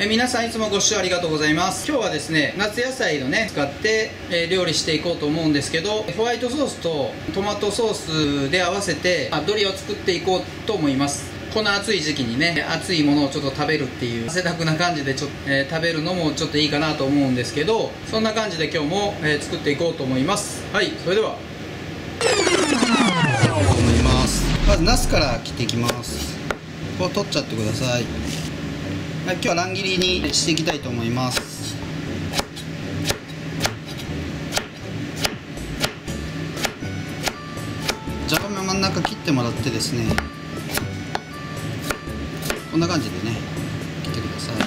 皆さんいつもご視聴ありがとうございます。今日はですね、夏野菜をね使って、料理していこうと思うんですけど、ホワイトソースとトマトソースで合わせてドリを作っていこうと思います。この暑い時期にね、熱いものをちょっと食べるっていう汗だくな感じで食べるのもちょっといいかなと思うんですけど、そんな感じで今日も、作っていこうと思います。はい、それでは思います。まずナスから切っていきます。こう取っちゃってください。はい、今日は乱切りにしていきたいと思います。じゃがいも真ん中切ってもらってですね、こんな感じでね切ってください。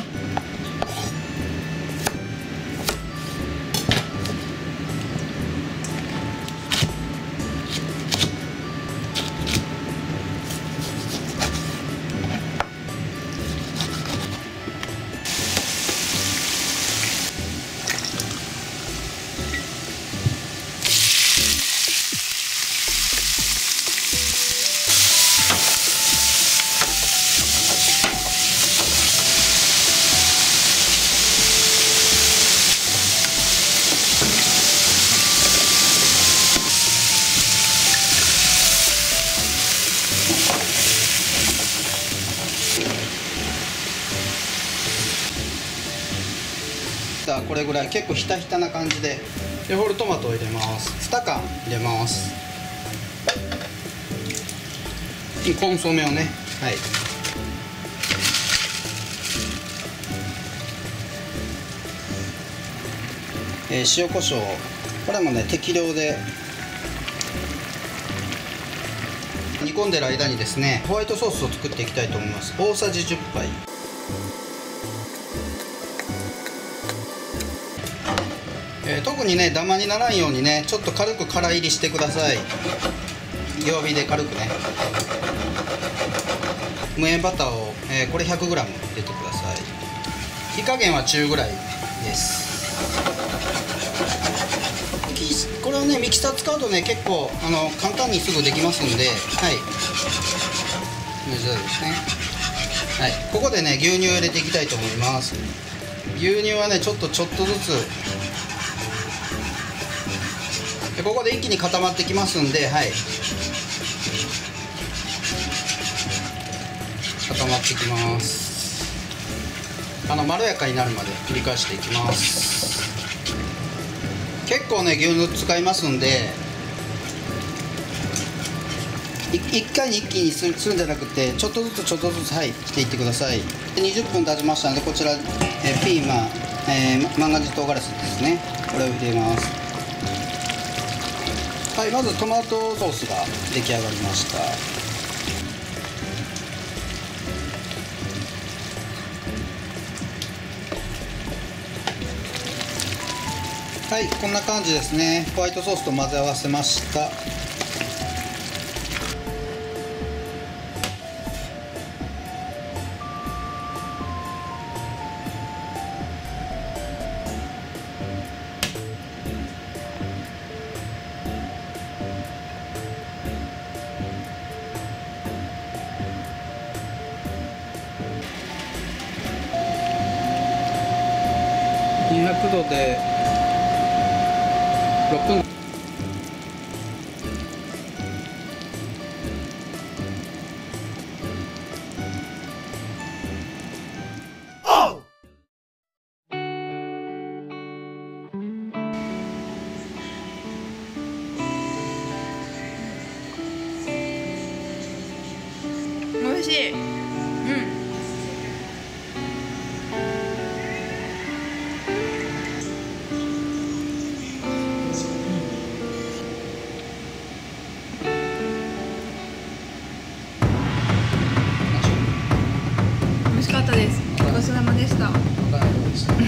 これぐらい結構ひたひたな感じで、ホールトマトを入れます。2缶入れます。コンソメをね、はい、塩コショウ、これもね適量で。煮込んでる間にですね、ホワイトソースを作っていきたいと思います。大さじ10杯。特にねダマにならんようにね、ちょっと軽く空入りしてください。弱火で軽くね。無塩バターを、これ 100g 入れてください。火加減は中ぐらいです。これをねミキサー使うとね結構簡単にすぐできますんで、はい、同じですね。はい、ここでね牛乳を入れていきたいと思います。牛乳はねちょっとずつで、ここで一気に固まってきますんで、はい、固まってきます。まろやかになるまで繰り返していきます。結構ね牛乳使いますんで、1回に一気にするんじゃなくて、ちょっとずつはいしていってください。で20分経ちましたので、こちら、ピーマン、万願寺唐辛子ですね、これを入れます。はい、まずトマトソースが出来上がりました。はい、こんな感じですね。ホワイトソースと混ぜ合わせました。200度で6分。 美味しい。美味しかったです。ごちそうさまでした。